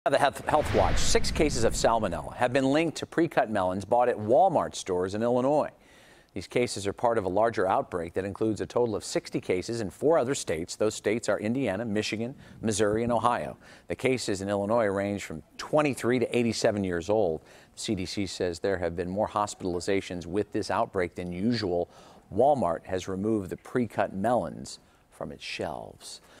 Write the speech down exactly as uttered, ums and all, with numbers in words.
The Health Health Watch, six cases of salmonella have been linked to pre-cut melons bought at Walmart stores in Illinois. These cases are part of a larger outbreak that includes a total of sixty cases in four other states. Those states are Indiana, Michigan, Missouri, and Ohio. The cases in Illinois range from twenty-three to eighty-seven years old. The C D C says there have been more hospitalizations with this outbreak than usual. Walmart has removed the pre-cut melons from its shelves.